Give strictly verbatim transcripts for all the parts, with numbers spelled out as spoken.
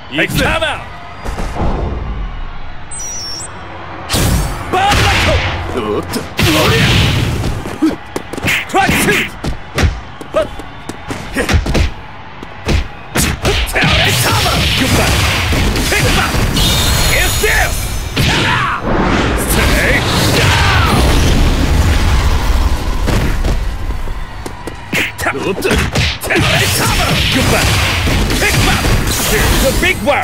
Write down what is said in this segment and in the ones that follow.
行くぜ。おっと、おりゃ。クライシュート。へっ。テレサマー。グッバイ。テクバッ。イスデル。ステイ。ダウン。おっと。テレサマー。グッバイ。テクバッ。Here's a big one.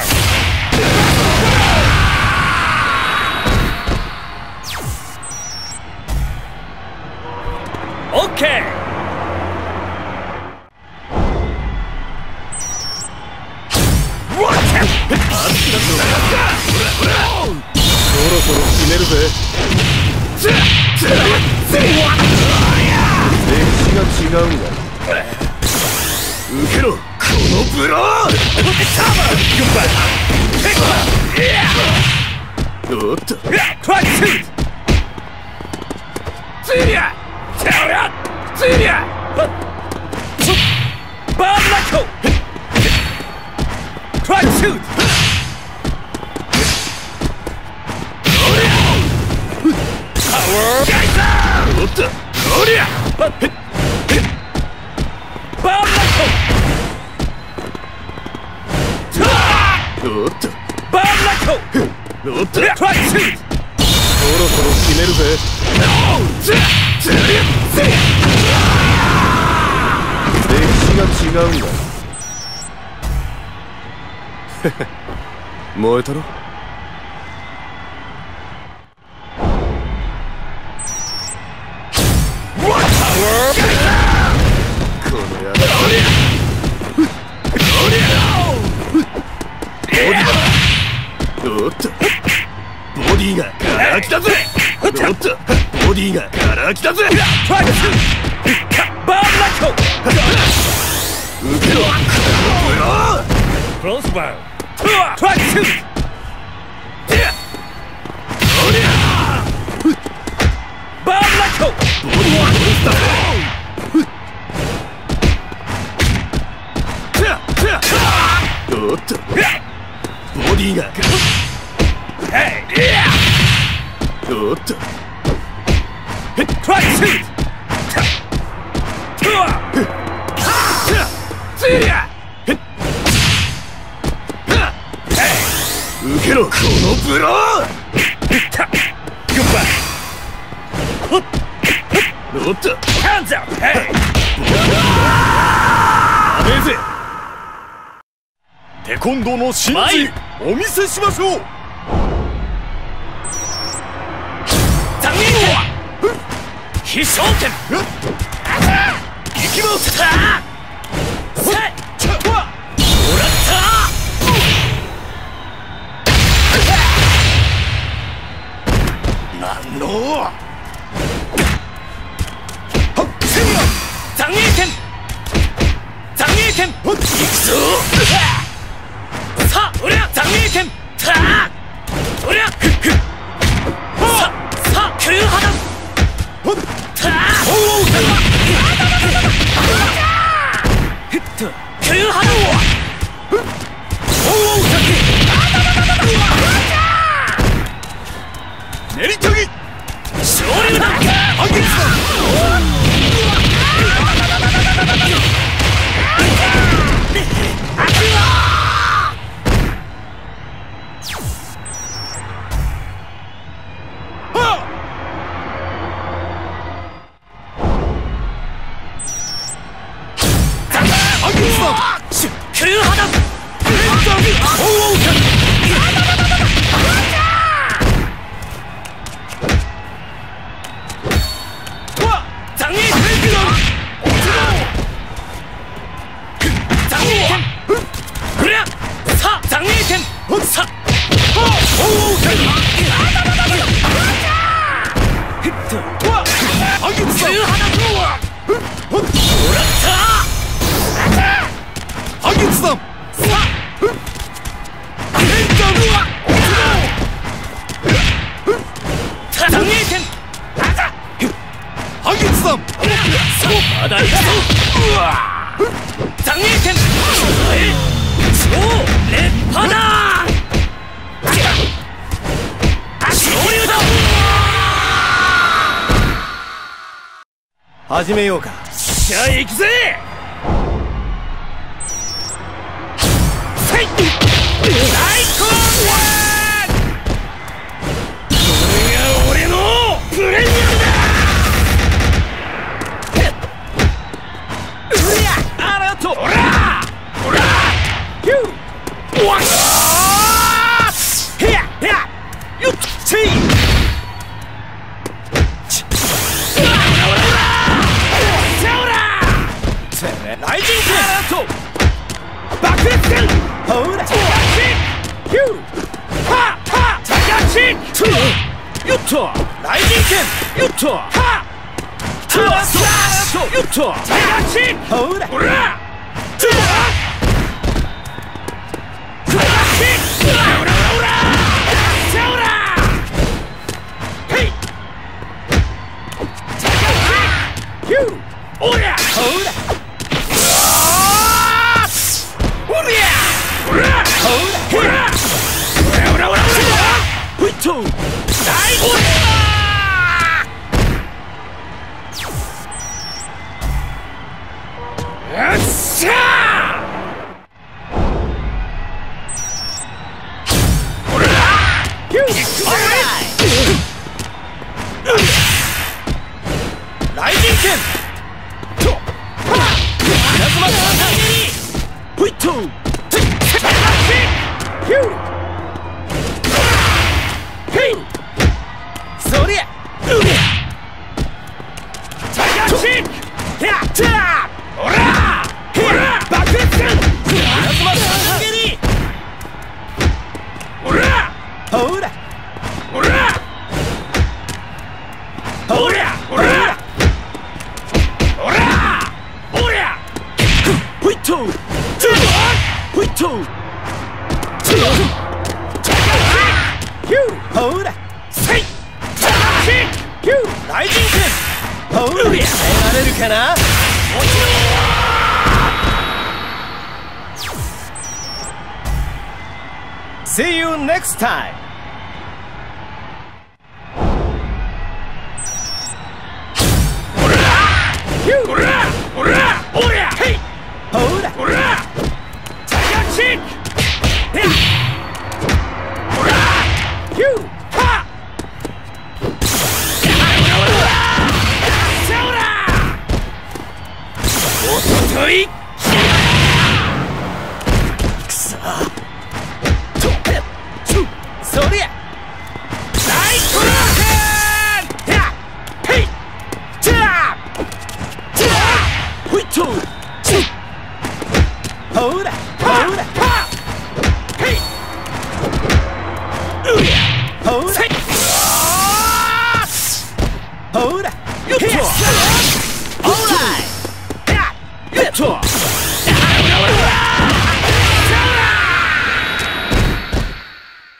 Okay. そろそろ決めるぜ。歴史が違うんだ。受けろ、このブロー。おっと、クライシュート。ついりゃ。テレアついりゃバーンラッコクライシュートパワーガイザーおっとおりゃバーンラッコおっとバーンラッコおっとクライシュートそろそろ決めるぜ歴史が違うんだ。燃えたろ。この野郎。おっとボディがガラ空きだぜ。おっとボディがガラ空きだぜ。バーンラッコ受けろブロークロスバートライシュートおりゃバーンラッコボディが殺したおっとボディがおっとトライシュート受けろこのブローグッバイおっとハンズアップヘイダメぜテコンドーの真髄お見せしましょう残念必勝点行きますなんの残影剣残影剣行くぞさあおりゃ残影剣たあおりゃささあ空波弾たあおお空波弾おお練り研ぎ昇竜弾アゲンスだ空波弾おおまだ行くぞ残影剣超熱波だ始めようか。 じゃあ行くぜ。最高だ。これが俺のプレミアムだ。うりゃあらとおらおらヒューワンヘヤヘヤよっちいライジングカート爆裂剣ほらチャガチヒューハッハッチャガチよっとライジング剣よっとハットゥアスラートよっとチャガチほらほらトゥアチャガチほらほらほらチャオラヘイチャガチヒューおりゃほら See you next time!